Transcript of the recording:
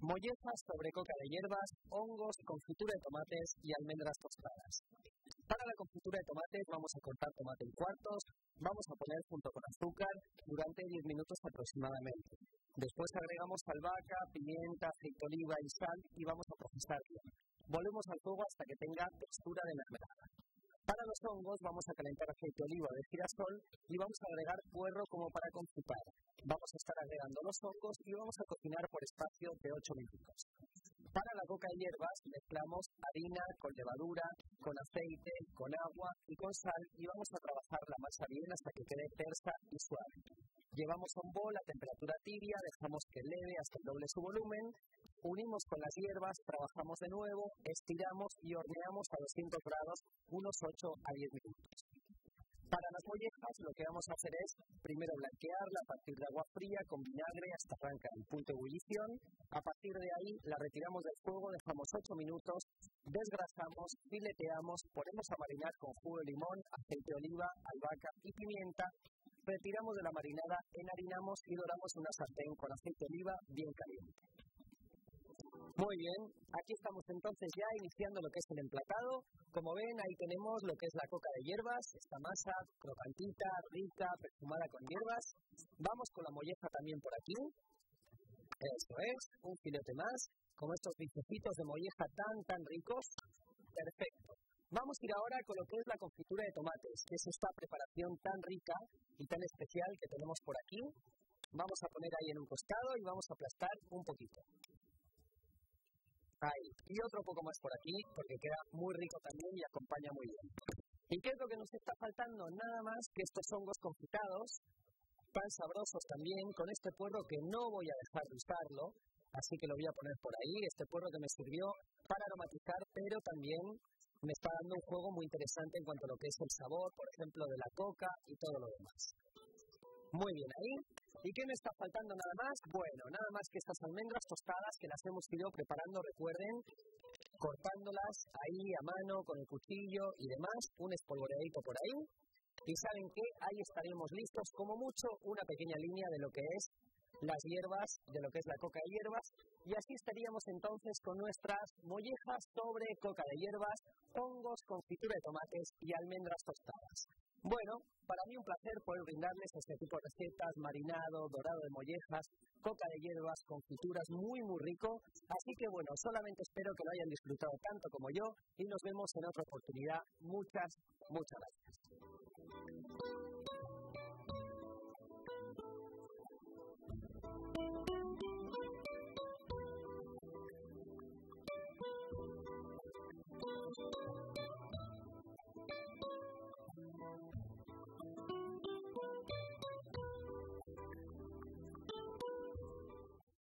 mollejas sobre coca de hierbas, hongos, confitura de tomates y almendras tostadas. Para la confitura de tomates vamos a cortar tomate en cuartos, vamos a poner junto con azúcar durante 10 minutos aproximadamente. Después agregamos albahaca, pimienta, aceite de oliva y sal y vamos a procesarlo. Volvemos al fuego hasta que tenga textura de mermelada. Para los hongos vamos a calentar aceite de oliva o de girasol y vamos a agregar puerro como para confitar. Vamos a estar agregando los hongos y vamos a cocinar por espacio de 8 minutos. Para la coca de hierbas mezclamos harina con levadura, con aceite, con agua y con sal y vamos a trabajar la masa bien hasta que quede tersa y suave. Llevamos un bol a temperatura tibia, dejamos que eleve hasta el doble su volumen, unimos con las hierbas, trabajamos de nuevo, estiramos y horneamos a 200 grados unos 8 a 10 minutos. Para las mollejas lo que vamos a hacer es primero blanquearla a partir de agua fría con vinagre hasta arrancar el punto de ebullición. A partir de ahí la retiramos del fuego, dejamos 8 minutos, desgrasamos, fileteamos, ponemos a marinar con jugo de limón, aceite de oliva, albahaca y pimienta. Retiramos de la marinada, enharinamos y doramos una sartén con aceite de oliva bien caliente. Muy bien, aquí estamos entonces ya iniciando lo que es el emplatado. Como ven, ahí tenemos lo que es la coca de hierbas, esta masa crocantita, rica, perfumada con hierbas. Vamos con la molleja también por aquí. Eso es, un filete más, con estos bifecitos de molleja tan ricos. Perfecto. Vamos a ir ahora con lo que es la confitura de tomates, que es esta preparación tan rica y tan especial que tenemos por aquí. Vamos a poner ahí en un costado y vamos a aplastar un poquito. Ahí. Y otro poco más por aquí, porque queda muy rico también y acompaña muy bien. ¿Y qué es lo que nos está faltando? Nada más que estos hongos confitados, tan sabrosos también, con este puerro que no voy a dejar de usarlo, así que lo voy a poner por ahí, este puerro que me sirvió para aromatizar, pero también me está dando un juego muy interesante en cuanto a lo que es el sabor, por ejemplo, de la coca y todo lo demás. Muy bien ahí. ¿Y qué me está faltando nada más? Bueno, nada más que estas almendras tostadas que las hemos ido preparando, recuerden, cortándolas ahí a mano con el cuchillo y demás, un espolvoreadito por ahí. Y ¿saben qué? Ahí estaremos listos, como mucho, una pequeña línea de lo que es las hierbas, de lo que es la coca de hierbas, y así estaríamos entonces con nuestras mollejas sobre coca de hierbas, hongos, confitura de tomates y almendras tostadas. Bueno, para mí un placer poder brindarles este tipo de recetas, marinado, dorado de mollejas, coca de hierbas, confituras, muy rico, así que bueno, solamente espero que lo hayan disfrutado tanto como yo y nos vemos en otra oportunidad. Muchas gracias.